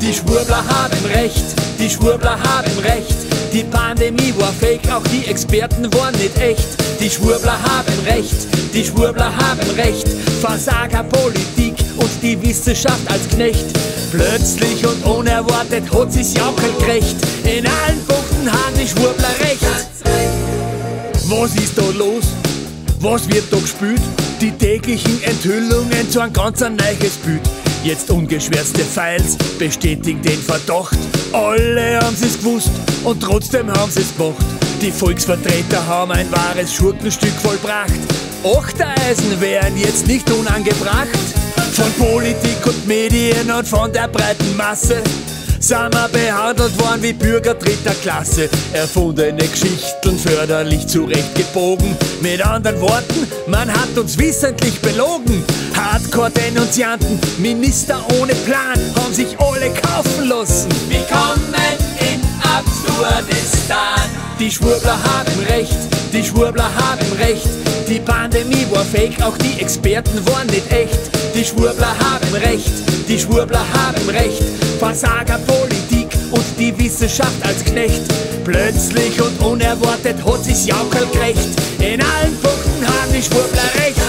Die Schwurbler haben Recht, die Schwurbler haben Recht. Die Pandemie war fake, auch die Experten waren nicht echt. Die Schwurbler haben Recht, die Schwurbler haben Recht. Versagerpolitik und die Wissenschaft als Knecht. Plötzlich und unerwartet hat sie's Jaukel gerecht. In allen Punkten haben die Schwurbler Recht. Was ist da los? Was wird da gespielt? Die täglichen Enthüllungen zu ein ganz neues Bild. Jetzt ungeschwärzte Files bestätigen den Verdacht. Alle haben sie's gewusst und trotzdem haben sie's gemacht. Die Volksvertreter haben ein wahres Schurkenstück vollbracht. Achtereisen wären jetzt nicht unangebracht. Von Politik und Medien und von der breiten Masse sind wir behandelt worden wie Bürger dritter Klasse. Erfundene Geschichten förderlich zurechtgebogen. Mit anderen Worten, man hat uns wissentlich belogen. Hardcore-Denunzianten, Minister ohne Plan, haben sich alle kaufen lassen. Willkommen in Absurdistan. Die Schwurbler haben Recht, die Schwurbler haben Recht. Die Pandemie war fake, auch die Experten waren nicht echt. Die Schwurbler haben Recht, die Schwurbler haben Recht. Versagerpolitik und die Wissenschaft als Knecht. Plötzlich und unerwartet hat sie's Jaukerl gerecht. In allen Punkten haben die Schwurbler Recht.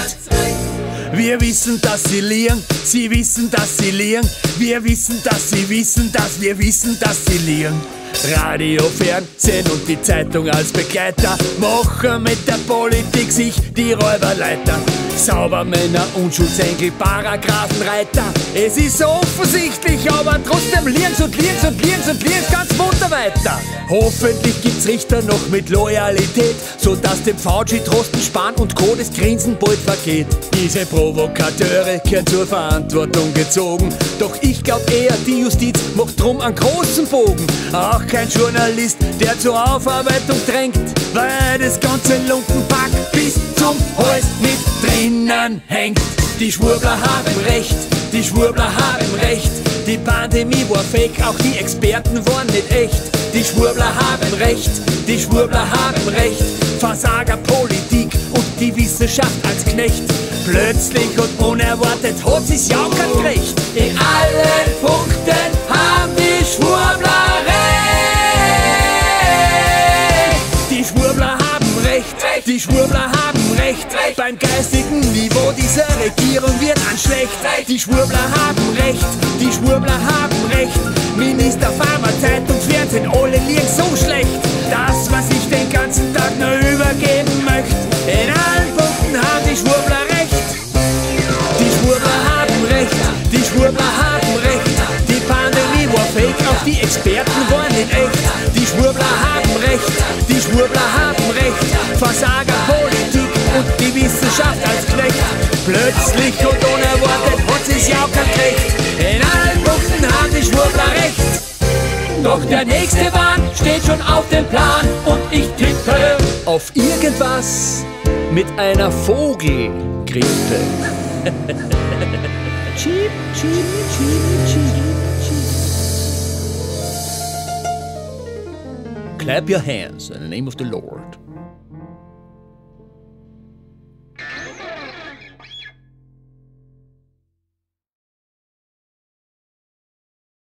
Wir wissen, dass sie liegen, sie wissen, dass sie liegen. Wir wissen, dass sie wissen, dass wir wissen, dass sie liegen. Radio, Fernsehen und die Zeitung als Begleiter machen mit der Politik sich die Räuberleiter. Saubermänner, Unschuldsengel, Paragraphenreiter. Es ist so offensichtlich, aber trotzdem liegen's und liegen's und liegen's und liegen's ganz munter weiter. Hoffentlich gibt's Richter noch mit Loyalität, sodass dem Fauci, Drosten, Spahn und Co. das Grinsen bald vergeht. Diese Provokateure kehren zur Verantwortung gezogen. Doch ich glaub eher, die Justiz macht drum einen großen Bogen. Auch kein Journalist, der zur Aufarbeitung drängt, weil das ganze Lumpenpack bis zum Hals mit drinnen hängt. Die Schwurbler haben Recht, die Schwurbler haben Recht. Die Pandemie war fake, auch die Experten waren nicht echt. Die Schwurbler haben Recht, die Schwurbler haben Recht. Versagerpolitik und die Wissenschaft als Knecht. Plötzlich und unerwartet hat sie's Jaukerl gerecht. In allen Punkten haben die Schwurbler Recht. Die Schwurbler haben Recht, die Schwurbler haben Recht. Beim geistigen Niveau dieser Regierung wird an schlecht. Die Schwurbler haben Recht, die Schwurbler haben Recht. Minister, Pharma, Zeitung, Fernsehen, alle liegen so schlecht. Das, was ich den ganzen Tag nur übergeben möchte. In allen Punkten haben die Schwurbler Recht. Die Schwurbler haben Recht, die Schwurbler haben Recht. Die Pandemie war fake, auch die Experten waren nicht echt. Die Schwurbler haben Recht, die Schwurbler haben Recht. Versagerpolitik und die Wissenschaft als Knecht. Plötzlich und unerwartet hat sie's Jaukerl gerecht. In allen Punkten haben die Schwurbler Recht. Doch der nächste Wahn steht schon auf dem Plan und ich tippe auf irgendwas mit einer Vogelgrippe. Cheep, cheep, cheep, cheep, cheep. Clap your hands in the name of the Lord.